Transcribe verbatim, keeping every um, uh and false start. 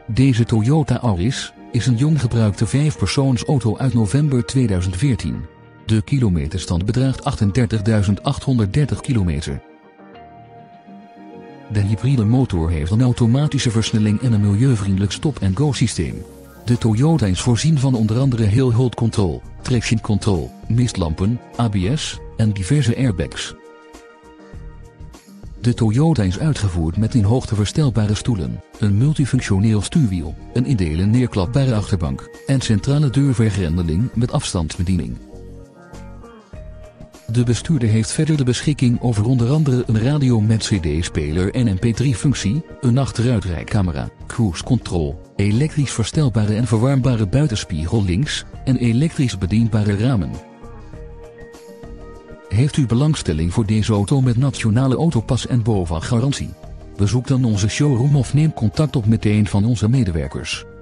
Deze Toyota Auris is een jong gebruikte vijfpersoonsauto uit november tweeduizend veertien. De kilometerstand bedraagt achtendertigduizend achthonderddertig kilometer. De hybride motor heeft een automatische versnelling en een milieuvriendelijk stop-and-go systeem. De Toyota is voorzien van onder andere Hill Hold Control, Traction Control, mistlampen, A B S en diverse airbags. De Toyota is uitgevoerd met in hoogte verstelbare stoelen, een multifunctioneel stuurwiel, een in delen neerklapbare achterbank en centrale deurvergrendeling met afstandsbediening. De bestuurder heeft verder de beschikking over onder andere een radio met C D-speler en M P drie functie, een achteruitrijcamera, cruise control, elektrisch verstelbare en verwarmbare buitenspiegel links en elektrisch bedienbare ramen. Heeft u belangstelling voor deze auto met nationale autopas en B O V A-garantie? Bezoek dan onze showroom of neem contact op met een van onze medewerkers.